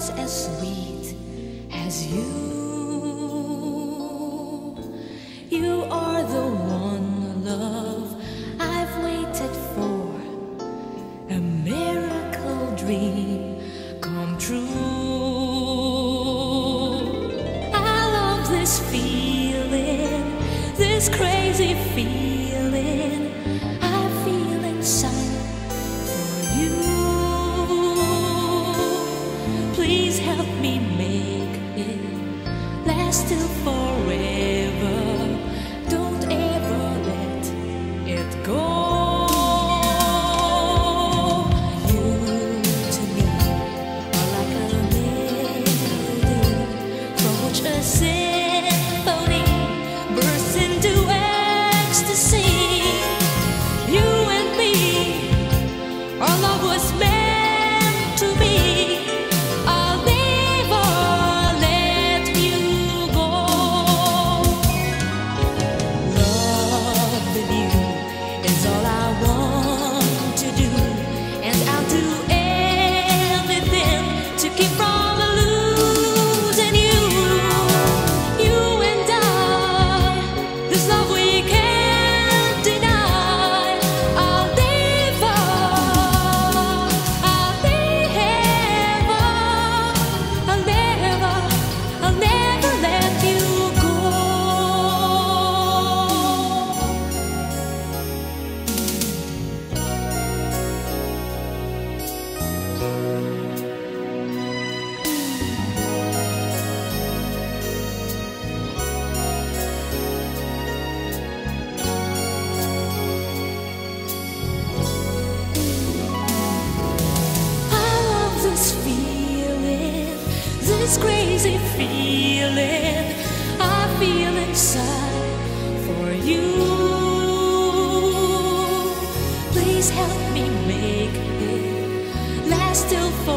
was as sweet as you. You are the one, love, I've waited for, a miracle dream come true. I love this feeling, this crazy feeling I feel inside for you. Please help me make it last till forever. Don't ever let it go. You to me are like a melody from which a symphony bursts into ecstasy. You and me, our love was meant to be. I'll never let you go. Loving you is all I want to do, and I'll do anything to keep from losing you. You and I, this love we can't deny. I'll never let you go. I love this feeling, this crazy feeling I feel inside for you. Please help me make it last till forever.